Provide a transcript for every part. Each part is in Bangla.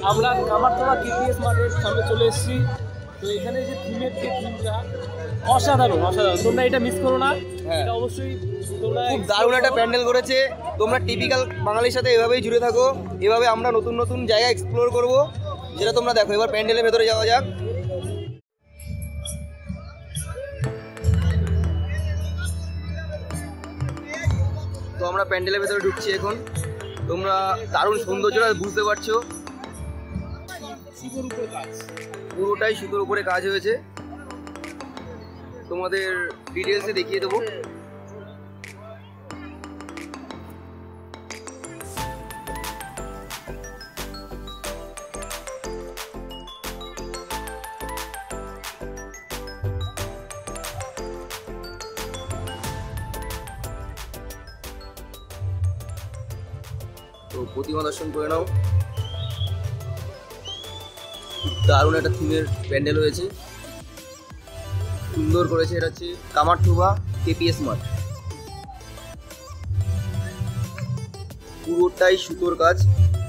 আমরা কামারতলা KPS মাঠের সামনে চলে এসেছি। তো এখানে যে থিমের যে থিমটা অসাধারণ অসাধারণ, তোমরা এটা মিস করো না। এটা অবশ্যই তোমরা খুব দারুণ একটা প্যান্ডেল করেছে। তোমরা টিপিক্যাল বাঙালির সাথে এভাবেই জুড়ে থাকো, এভাবে আমরা নতুন নতুন জায়গা এক্সপ্লোর করব, যেটা তোমরা দেখো। এবার প্যান্ডেলের ভেতরে যাওয়া যাক। তো আমরা প্যান্ডেলের ভেতরে ঢুকছি এখন। তোমরা দারুণ সৌন্দর্যটা বুঝতে পারছো। সুতোর উপরে কাজ, পুরোটাই সুতোর উপরে কাজ হয়েছে। তোমাদের ডিটেলসে দেখিয়ে দেবো। তো প্রতিমা দর্শন করে নাও। দারুণ একটা থিমের প্যান্ডেল হয়েছে, সুন্দর করেছে। এটা হচ্ছে কামারথুবা KPS মাঠ, পুরোটাই সুতোর কাজ।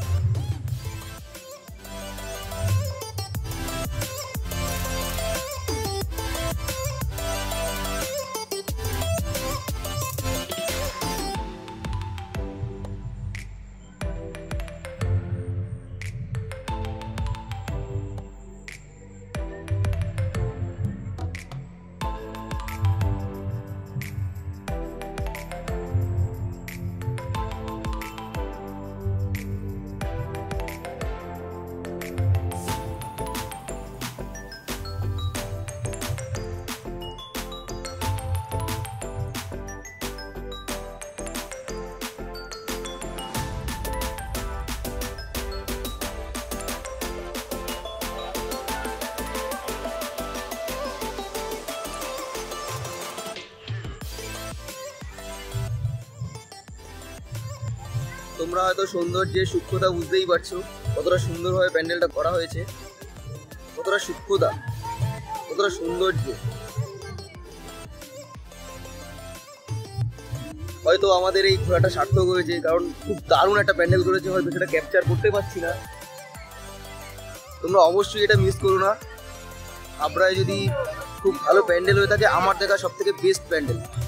তোমরা হয়তো সৌন্দর্যের সূক্ষ্মতা বুঝতেই পারছো, কতটা সুন্দরভাবে প্যান্ডেলটা করা হয়েছে, কতটা সূক্ষ্মতা, কতটা সৌন্দর্য। হয়তো আমাদের এই ঘোরাটা সার্থক হয়েছে, কারণ খুব দারুণ একটা প্যান্ডেল করেছে। হয়তো সেটা ক্যাপচার করতে পারছি না। তোমরা অবশ্যই এটা মিস করো না। হাবড়ায় যদি খুব ভালো প্যান্ডেল হয়ে থাকে, আমার দেখা সব থেকে বেস্ট প্যান্ডেল।